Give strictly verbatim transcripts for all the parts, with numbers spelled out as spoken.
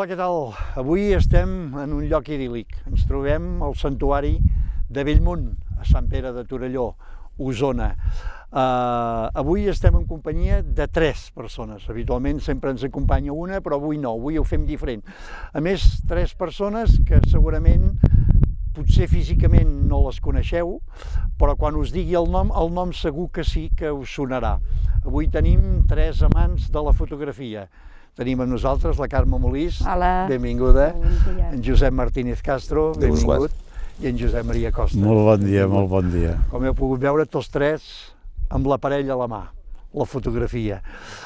Hola, què tal? Avui estem en un lloc idíl·lic. Ens trobem al santuari de Bellmunt, a Sant Pere de Torelló, Osona. Uh, avui estem en companyia de tres persones. Habitualment sempre ens acompanya una, però avui no, avui ho fem diferent. A més, tres persones que segurament, potser físicament no les coneixeu, però quan us digui el nom, el nom segur que sí que us sonarà. Avui tenim tres amants de la fotografia. Tenim amb nosaltres la Carme Molís, Hola. Benvinguda, en Josep Martínez Castro, benvingut, i en Josep Maria Costa. Molt bon dia, molt bon dia. Com heu pogut veure, tots tres amb l'aparell a la mà, la fotografia.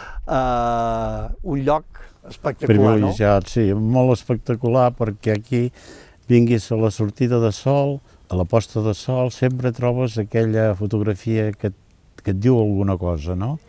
Uh, un lloc espectacular, privilegiat, no? Sí, molt espectacular, perquè aquí vinguis a la sortida de sol, a la posta de sol, sempre trobes aquella fotografia que, que et diu alguna cosa, no?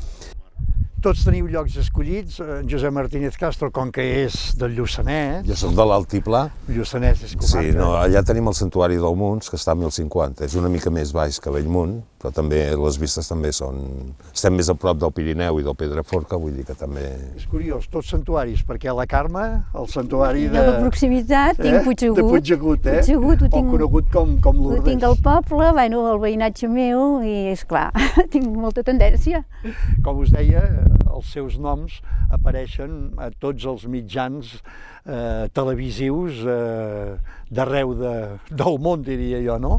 Tots teniu llocs escollits. En Josep Martínez Castro, com que és del Lluçanès... Jo soc de l'Altiplà. Lluçanès és comarca. Sí, no, allà tenim el Santuari del Munts, que està a mil cinquanta. És una mica més baix que Bellmunt, però també les vistes també són... Estem més a prop del Pirineu i del Pedraforca, vull dir que també... És curiós, tots santuaris, perquè a la Carme, el santuari de... De la proximitat, tinc eh? Puigdegut. De Puigdegut, eh? Puigdegut, ho tinc... O conegut com, com Lourdes. Ho tinc al poble, bueno, el veïnatge meu, i esclar, tinc molta tendència. Com us deia, els seus noms apareixen a tots els mitjans eh, televisius eh, d'arreu de, del món, diria jo, no?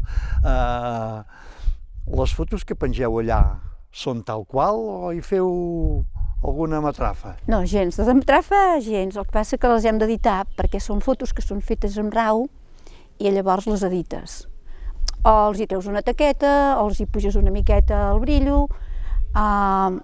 Eh, les fotos que pengeu allà són tal qual o hi feu alguna matrafa? No, gens, de matrafa, gens. El que passa que les hem d'editar perquè són fotos que són fetes amb RAW i llavors les edites. O els hi treus una taqueta, o els hi puges una miqueta al brillo, eh,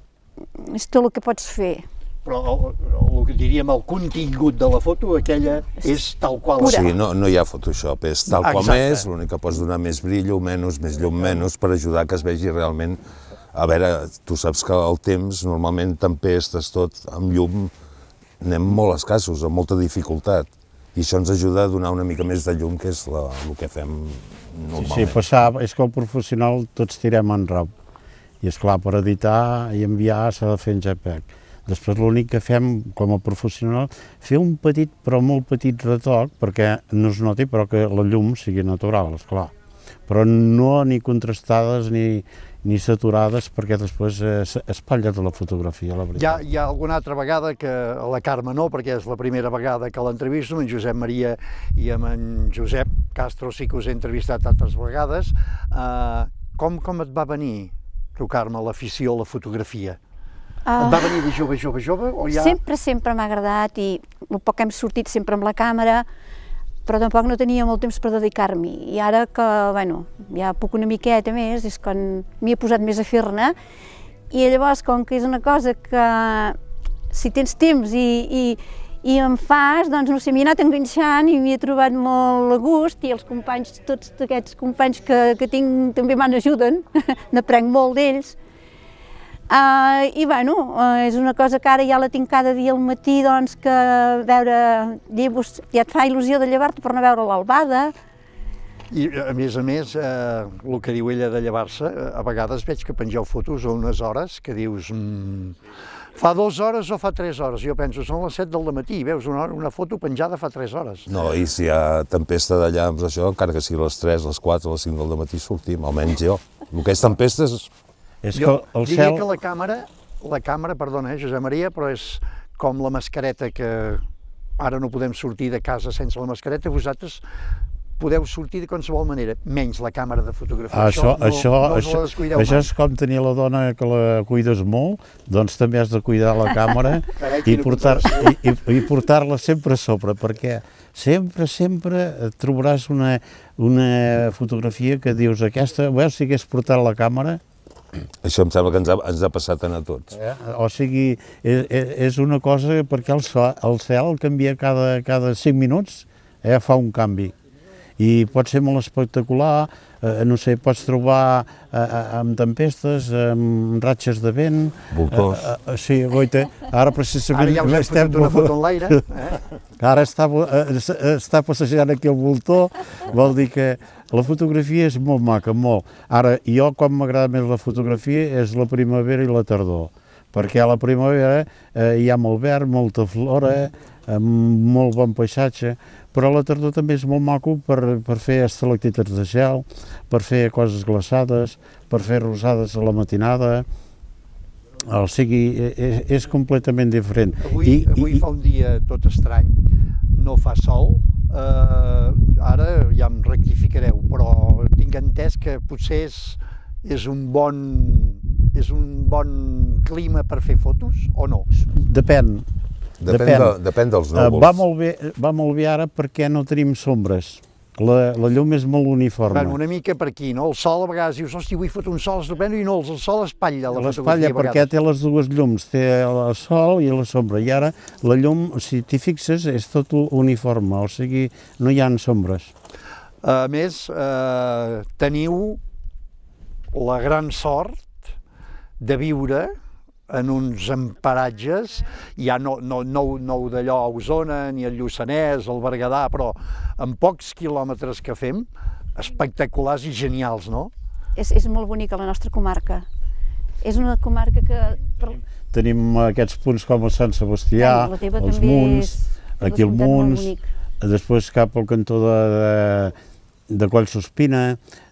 és tot el que pots fer. Però el, el que diríem el contingut de la foto, aquella és tal qual. O sigui, no, no hi ha Photoshop, és tal com Exacte. és, l'únic que pots donar més brillo, menys, més llum, menys, per ajudar que es vegi realment... A veure, tu saps que el temps, normalment tempestes, tot, amb llum, anem molt escassos, amb molta dificultat. I això ens ajuda a donar una mica més de llum, que és la, el que fem normalment. Sí, sí, passar, és que el professional tots tirem en RAW. I esclar, per editar i enviar s'ha de fer en JPEG. Després l'únic que fem com a professional, fer un petit però molt petit retoc perquè no es noti però que la llum sigui natural, esclar. Però no ni contrastades ni, ni saturades perquè després es, espatlla de la fotografia, la veritat. Hi ha, hi ha alguna altra vegada que a la Carme no, perquè és la primera vegada que l'entrevisto, amb en Josep Maria i amb en Josep Castro sí que us he entrevistat altres vegades. Uh, com, com et va venir, tu, Carme, l'afició a la fotografia? Uh, et va venir de jove, jove, jove? O ja... Sempre, sempre m'ha agradat i el poc que hem sortit sempre amb la càmera, però tampoc no tenia molt temps per dedicar-m'hi. I ara que, bueno, ja puc una miqueta més, és quan m'hi he posat més a fer-ne. I llavors, com que és una cosa que si tens temps i, i, i em fas, doncs no sé, m'hi he anat enganxant i m'hi he trobat molt a gust i els companys, tots aquests companys que, que tinc també m'ajuden, n'aprenc molt d'ells. Uh, I bueno, uh, és una cosa que ara ja la tinc cada dia al matí, doncs que veure, llevos, ja et fa il·lusió de llevar-te per no veure l'albada. I a més a més, eh, el que diu ella de llevar-se, a vegades veig que pengeu fotos a unes hores que dius mm, fa dues hores o fa tres hores. Jo penso, són les set del matí, veus una, una foto penjada fa tres hores. No, i si hi ha tempesta d'allà, doncs això, encara que sigui les tres, les quatre, les cinc del matí sortim, almenys jo. El que és tempesta és... És que jo el diria cel... que la càmera, la càmera, perdona, eh, Josep Maria, però és com la mascareta que ara no podem sortir de casa sense la mascareta, vosaltres podeu sortir de qualsevol manera, menys la càmera de fotografia. Això, no, això, no, no això, descuideu això mai. és com tenir la dona que la cuides molt, doncs també has de cuidar la càmera Carai, i quina portar-la i, i, i portar-la sempre a sobre, perquè sempre, sempre trobaràs una, una fotografia que dius, aquesta, veus si hagués portat la càmera. Això em sembla que ens ha, ens ha passat a tots. Eh? O sigui, és, és una cosa perquè el, so, el cel canvia cada, cada cinc minuts, eh, fa un canvi. I pot ser molt espectacular, eh, no sé, pots trobar eh, amb tempestes, amb ratxes de vent... Voltors. Eh, eh, sí, goita, ara precisament... Ara ja us hem fotut una foto en l'aire. Eh? Ara està, està passejant aquí el voltor, vol dir que la fotografia és molt maca, molt. Ara, jo quan m'agrada més la fotografia és la primavera i la tardor, perquè a la primavera eh, hi ha molt verd, molta flora, amb molt bon paisatge, però a la tardor també és molt maco per, per fer estalactites de gel, per fer coses glaçades, per fer rosades a la matinada, o sigui, és, és completament diferent. Avui, I, avui i, fa un dia tot estrany, no fa sol, eh, ara ja em rectificareu, però tinc entès que potser és, és un bon... és un bon clima per fer fotos o no? Depèn. Depèn, depèn. De, depèn dels núvols. Va molt bé, va molt bé ara perquè no tenim sombres. La, la llum és molt uniforme. Bueno, una mica per aquí, no? El sol a vegades dius, hosti, vull fotre un sol estupendo, i no, el sol espatlla la fotografia a vegades. Perquè té les dues llums, té el sol i la sombra, i ara la llum, si t'hi fixes, és tot uniforme, o sigui, no hi ha sombres. A més, eh, teniu la gran sort de viure en uns emparatges, ja no, no, no, no d'allò a Osona, ni al Lluçanès, al Berguedà, però en pocs quilòmetres que fem, espectaculars i genials, no? És, és molt bonica la nostra comarca. És una comarca que... Per... Tenim aquests punts com el Sant Sebastià, ja, els Munts, aquí el Munts, després cap al cantó de, de, de Collsospina,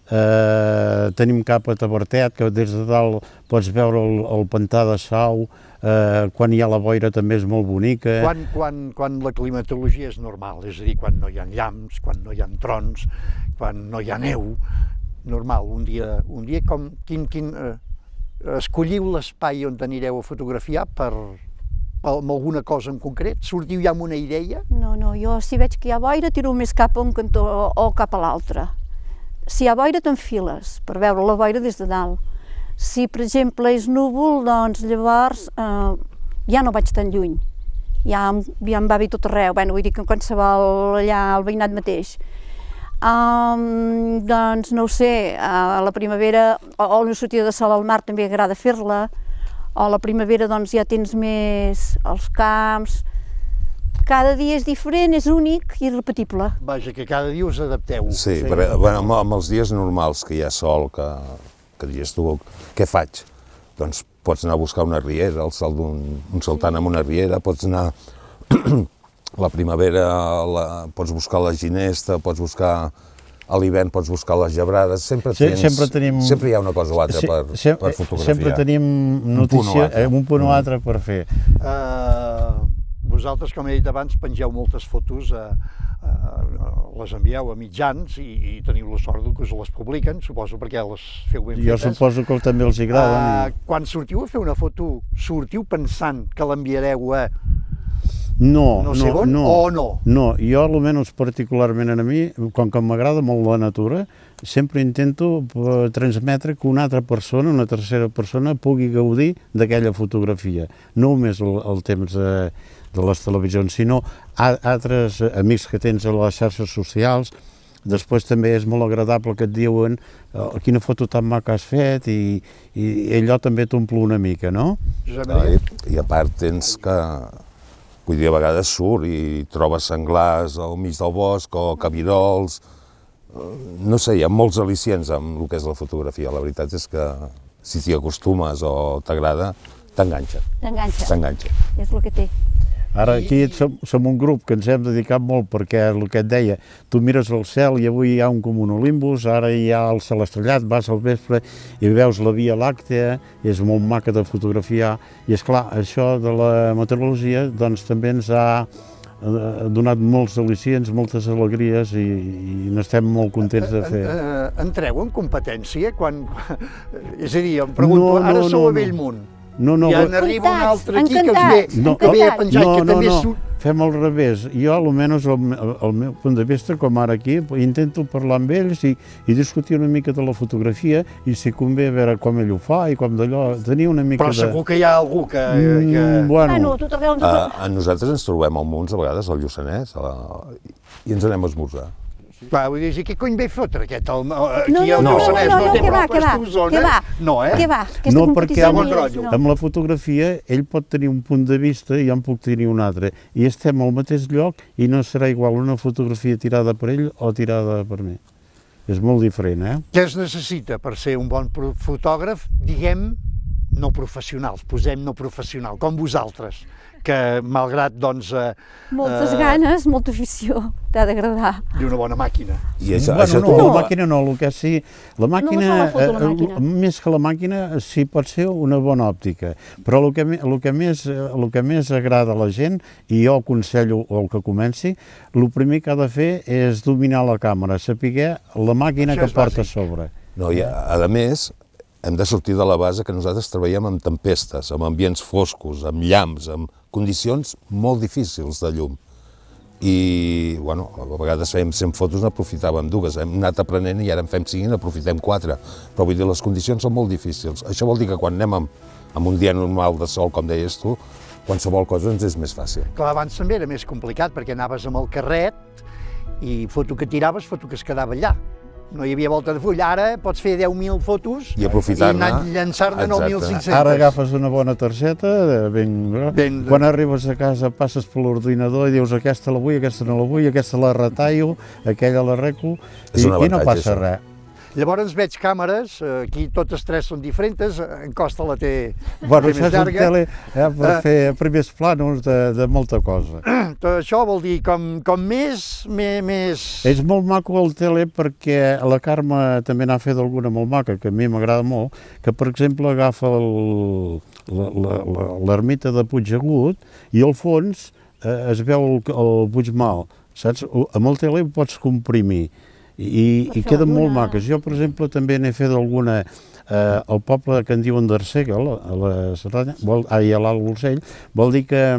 Eh, tenim cap a Tavertet, que des de dalt pots veure el, el pantà de Sau, eh, quan hi ha la boira també és molt bonica. Quan, quan, quan la climatologia és normal, és a dir, quan no hi ha llamps, quan no hi ha trons, quan no hi ha neu, normal, un dia, un dia com, quin, quin, eh, escolliu l'espai on anireu a fotografiar per, per alguna cosa en concret? Sortiu ja amb una idea? No, no, jo si veig que hi ha boira tiro més cap a un cantó o, o cap a l'altre. Si hi ha boira t'enfiles per veure la boira des de dalt. Si, per exemple, és núvol, doncs llavors eh, ja no vaig tan lluny. Ja, ja em va bé tot arreu, bueno, vull dir que en qualsevol allà al veïnat mateix. Um, doncs no ho sé, a la primavera o, o una sortida de sol al mar també agrada fer-la, o a la primavera doncs ja tens més els camps. Cada dia és diferent, és únic i irrepetible. Vaja, que cada dia us adapteu. Sí, sí. Però, bueno, amb, amb els dies normals que hi ha sol, que, que dius tu, què faig? Doncs pots anar a buscar una riera, el salt d'un un saltant amb una riera, pots anar la primavera, la, pots buscar la ginesta, pots buscar a l'hivern, pots buscar les gebrades, sempre, sí, tens, sempre, tenim, sempre hi ha una cosa o altra sí, per, sem per fotografiar. Sempre tenim notícia, un, un punt o altre per fer. Uh... Vosaltres, com he dit abans, pengeu moltes fotos, a, a, a, les envieu a mitjans i, i teniu la sort que us les publiquen, suposo perquè les feu ben jo fetes. Jo suposo que també els agrada. Uh, quan sortiu a fer una foto, sortiu pensant que l'enviareu a no, no sé no, on no, o no? No, jo almenys particularment a mi, com que m'agrada molt la natura, sempre intento transmetre que una altra persona, una tercera persona, pugui gaudir d'aquella fotografia. No només el, el temps de, de les televisions, sinó altres amics que tens a les xarxes socials. Després també és molt agradable que et diuen oh, quina foto tan maca has fet i, i allò també t'omple una mica, no? Ah, i, I a part tens que, vull dir, a vegades surt i trobes senglars al mig del bosc o cabirols. No sé, hi ha molts al·licients amb el que és la fotografia. La veritat és que si t'hi acostumes o t'agrada, t'enganxa. T'enganxa. T'enganxa. És el que té. Ara aquí som, som un grup que ens hem dedicat molt perquè el que et deia, tu mires el cel i avui hi ha un cumulonimbus, ara hi ha el cel estrellat, vas al vespre i veus la Via Làctea, és molt maca de fotografiar i és clar, això de la meteorologia doncs també ens ha donat molts al·licients, moltes alegries i, i n'estem molt contents de fer. Entreu en competència quan... És a dir, em pregunto, no, no, ara sou no, a Bellmunt. No, no, I en arriba un altre aquí que us ve, no, que ve a penjar no, i que no, també no. surt... Fem al revés. Jo, almenys, el, el meu punt de vista, com ara aquí, intento parlar amb ells i, i discutir una mica de la fotografia i si convé veure com ell ho fa i com d'allò, tenir una mica Però de... Però segur que hi ha algú que... que... Mm, bueno, bueno tot arreu... A, a nosaltres ens trobem al Munts, a vegades, al Lluçanès, a la... i ens anem a esmorzar. Clar, vull dir, què cony ve fotre aquest? El, aquí no, no, al Lluçanès no, no, no, té que va, prou que va, Osona. que va, no, eh? que va, aquesta no, perquè amb, rotllo. no. amb la fotografia ell pot tenir un punt de vista i jo en puc tenir un altre. I estem al mateix lloc i no serà igual una fotografia tirada per ell o tirada per mi. És molt diferent, eh? Què es necessita per ser un bon fotògraf, diguem, no professionals, posem no professional, com vosaltres? que malgrat, doncs... Eh, Moltes eh, ganes, molta afició, t'ha d'agradar. I una bona màquina. I això, Bueno, això no, tu... la màquina no, el que sí... La màquina, No, no fa la foto, la eh, màquina. més que la màquina, sí pot ser una bona òptica, però el que, me- el que, més, el que més agrada a la gent, i jo aconsello el que comenci, el primer que ha de fer és dominar la càmera, saber la màquina Això que és porta a bàsic. sobre. No, i a, a més, hem de sortir de la base que nosaltres treballem amb tempestes, amb ambients foscos, amb llamps, amb condicions molt difícils de llum. I, bueno, a vegades fèiem cent fotos, n'aprofitàvem dues, hem anat aprenent i ara en fem cinc i n'aprofitem quatre. Però vull dir, les condicions són molt difícils. Això vol dir que quan anem amb, amb un dia normal de sol, com deies tu, qualsevol cosa ens és més fàcil. Clar, abans també era més complicat, perquè anaves amb el carret i foto que tiraves, foto que es quedava allà. No hi havia volta de full. Ara pots fer deu mil fotos I aprofitar-ne. i anar llançar-ne nou mil cinc-centes. Ara agafes una bona targeta, ben, Ben- quan arribes a casa passes per l'ordinador i dius aquesta la vull, aquesta no la vull, aquesta la retallo, aquella l'arreglo, És i, un i no avantatge, passa això. res. Llavors veig càmeres, eh, aquí totes tres són diferents, en Costa la té, Bueno, té això més és un llarga. tele eh, per Eh. fer primers plànols de, de molta cosa. Tot això vol dir, com, com més, més, més... És molt maco el tele perquè la Carme també n'ha fet alguna molt maca, que a mi m'agrada molt, que per exemple agafa el- la- la- la- l'ermita de Puigdegut i al fons eh, es veu el, el Puigmal, saps? Amb el tele ho pots comprimir i, Per i fer queden alguna- molt maques. Jo, per exemple, també n'he fet alguna eh, al poble que en diuen d'Arsèguel, a la Cerdanya, vol, ai, a l'Alt Urgell, vol dir que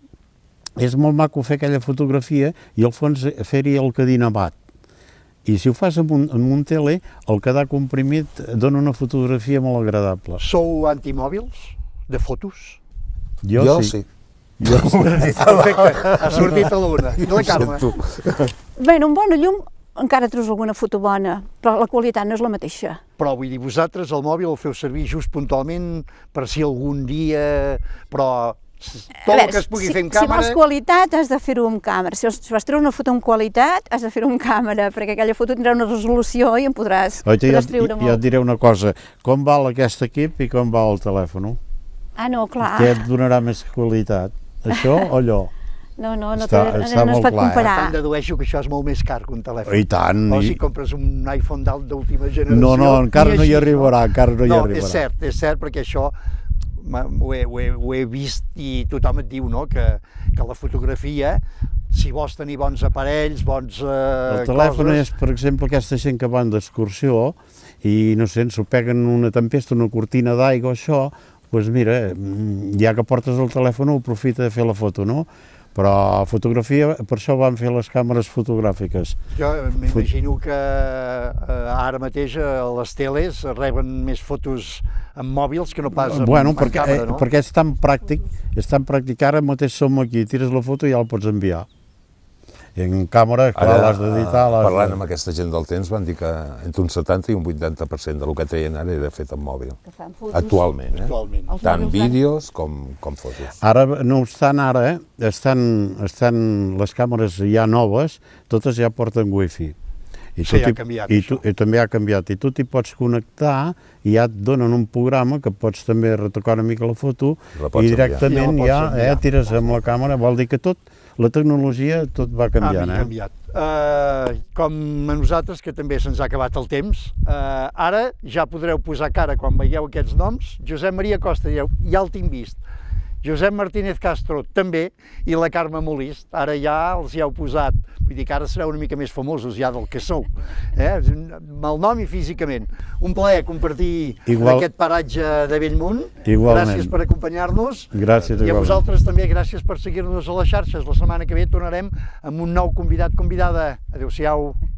és molt maco fer aquella fotografia i al fons fer-hi el cadinabat. I si ho fas amb un, amb un tele, el quedar comprimit dona una fotografia molt agradable. Sou antimòbils de fotos? Jo, Jo sí. sí. Jo sí. Perfecte, ha sortit a l'una. I la Carme? Tu. Bé, un bona llum encara treus alguna foto bona, però la qualitat no és la mateixa. Però vull dir, vosaltres el mòbil el feu servir just puntualment per si algun dia... Però tot el que es pugui si, fer amb si càmera... vols qualitat, has de fer-ho amb càmera. Si, si vas treure una foto amb qualitat, has de fer-ho amb càmera, perquè aquella foto tindrà una resolució i en podràs, Oita, podràs jo, treure jo molt. et diré una cosa, com val aquest equip i com val el telèfon? Ah, no, clar. Què et donarà més qualitat? Això o allò? No, no, no, Està- té- està no es molt pot clar, eh? comparar. Per tant, dedueixo que això és molt més car que un telèfon. I tant, O i- si compres un iPhone d'alt d'última generació... No, no, encara ni no hi així, arribarà, encara no hi no, arribarà. és cert, és cert, perquè això m'ha- ho he, ho, he, ho he vist i tothom et diu, no?, que, que la fotografia, si vols tenir bons aparells, bons eh, El telèfon coses... és, per exemple, aquesta gent que van d'excursió i, no sé, s'ho peguen una tempesta, una cortina d'aigua, això, doncs mira, mm, ja que portes el telèfon, aprofita de fer la foto, no? Però fotografia, per això van fer les càmeres fotogràfiques. Jo m'imagino que eh, ara mateix eh, les teles reben més fotos amb mòbils que no pas amb, Bueno, amb perquè, càmera, no? eh, perquè és tan pràctic, és tan pràctic, ara mateix som aquí, tires la foto i ja la pots enviar. I en càmera, clar, l'has d'editar. l'has de- parlant amb aquesta gent del temps, van dir que entre un setanta i un vuitanta per cent del que treien ara era fet amb mòbil. Que fan fotos. Actualment, eh? Actualment. Els Tant mòbils fan- vídeos com, com fotos. Ara, no obstant, ara, eh, estan, estan les càmeres ja noves, totes ja porten wifi. I Sí, tu ha t'hi- canviat, i això. tu, i també ha canviat. I tu t'hi pots connectar i ja et donen un programa que pots també retocar una mica la foto La pots i enviar. directament I la pots ja eh, enviar. tires amb la càmera. Vol dir que tot, la tecnologia, tot va canviant. Ha Eh? canviat. Uh, com a nosaltres, que també se'ns ha acabat el temps, uh, ara ja podreu posar cara quan veieu aquests noms. Josep Maria Costa, direu, ja el tinc vist. Josep Martínez Castro també, i la Carme Molist, ara ja els hi heu posat. Vull dir que ara sereu una mica més famosos ja del que sou, eh? Amb el nom i físicament. Un plaer compartir Igual- aquest paratge de Bellmunt. Igualment. Gràcies per acompanyar-nos. Gràcies, I a igualment. vosaltres també gràcies per seguir-nos a les xarxes. La setmana que ve tornarem amb un nou convidat, convidada. Adéu-siau.